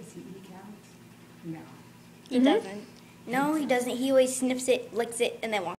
Does he eat cows? No. He doesn't. No, he doesn't. He always sniffs it, licks it, and then walks.